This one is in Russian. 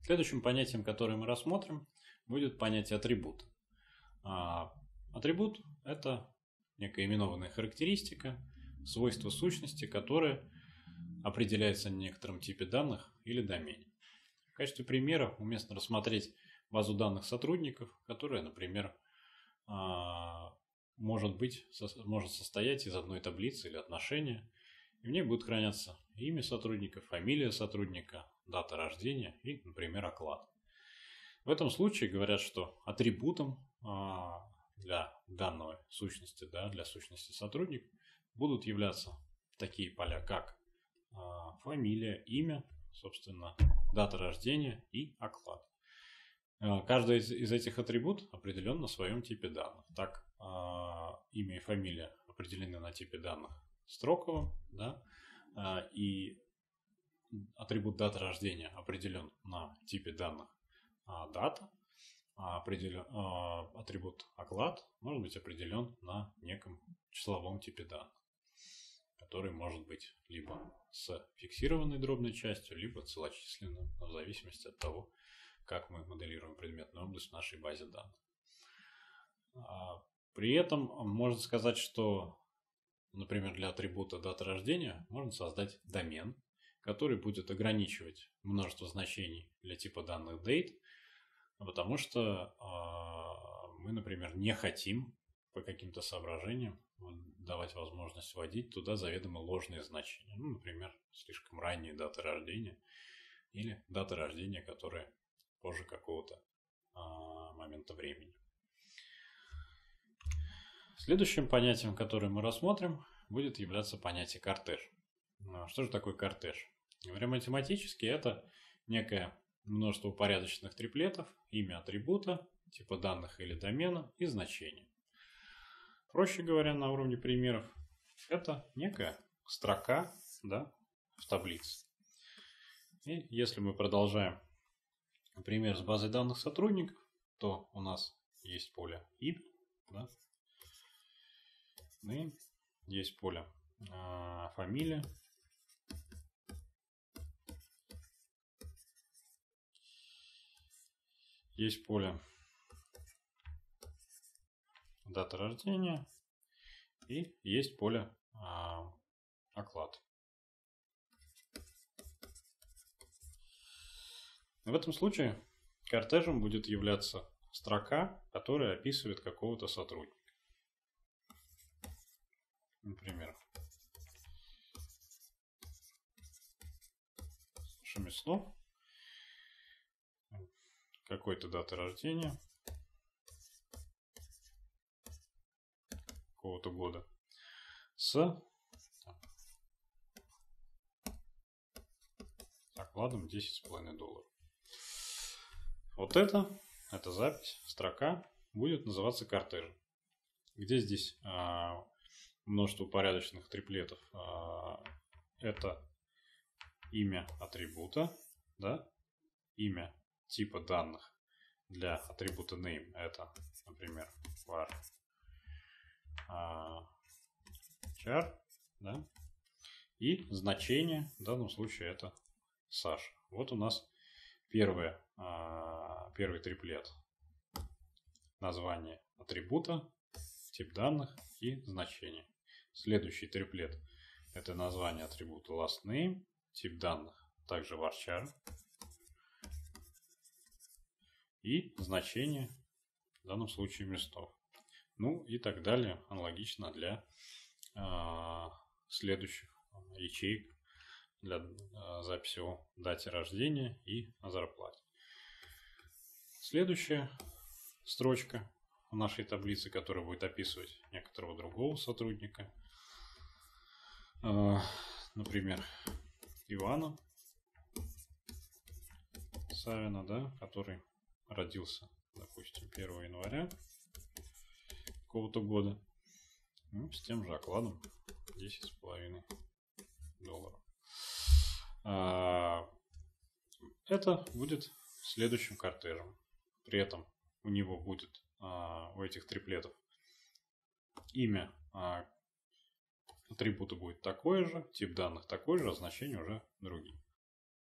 Следующим понятием, которое мы рассмотрим, будет понятие атрибут. Атрибут – это некая именованная характеристика, свойство сущности, которое определяется на некотором типе данных или домене. В качестве примера уместно рассмотреть базу данных сотрудников, которая, например, может состоять из одной таблицы или отношения, и в ней будет храняться имя сотрудника, фамилия сотрудника, дата рождения и, например, оклад. В этом случае говорят, что атрибутом для данной сущности, для сущности сотрудник, будут являться такие поля, как фамилия, имя, собственно, дата рождения и оклад. Каждый из этих атрибутов определен на своем типе данных. Так, имя и фамилия определены на типе данных строковым, и атрибут дата рождения определен на типе данных дата, атрибут оклад может быть определен на неком числовом типе данных, который может быть либо с фиксированной дробной частью, либо целочисленным, в зависимости от того, как мы моделируем предметную область в нашей базе данных. При этом можно сказать, что, например, для атрибута дата рождения можно создать домен, который будет ограничивать множество значений для типа данных date, потому что мы, например, не хотим по каким-то соображениям давать возможность вводить туда заведомо ложные значения. Например, слишком ранние даты рождения или даты рождения, которые позже какого-то момента времени. Следующим понятием, которое мы рассмотрим, будет являться понятие кортеж. Что же такое кортеж? Говоря математически, это некое множество упорядоченных триплетов, имя атрибута, типа данных или домена и значения. Проще говоря, на уровне примеров, это некая строка в таблице. И если мы продолжаем пример с базой данных сотрудников, то у нас есть поле имя, и есть поле фамилия, есть поле дата рождения и есть поле оклад. В этом случае кортежем будет являться строка, которая описывает какого-то сотрудника. Например, Шемислов, какой-то дата рождения, какого-то года, с окладом $10,5. Вот эта запись, строка, будет называться кортежем. Где здесь множество упорядоченных триплетов? Это имя атрибута, имя типа данных для атрибута name. Это, например, var char, и значение, в данном случае это Саша. Вот у нас первый триплет. Название атрибута, тип данных и значение. Следующий триплет – это название атрибута last name, тип данных, также varchar, и значение, в данном случае Местов. Ну и так далее, аналогично для следующих ячеек для записи о дате рождения и о зарплате. Следующая строчка в нашей таблице, которая будет описывать некоторого другого сотрудника, например, Ивана Савина, который родился, допустим, 1 января какого-то года, с тем же окладом $10,5. Это будет следующим кортежем. При этом у него будет, у этих триплетов, имя атрибута будет такое же, тип данных такой же, а значение уже другие.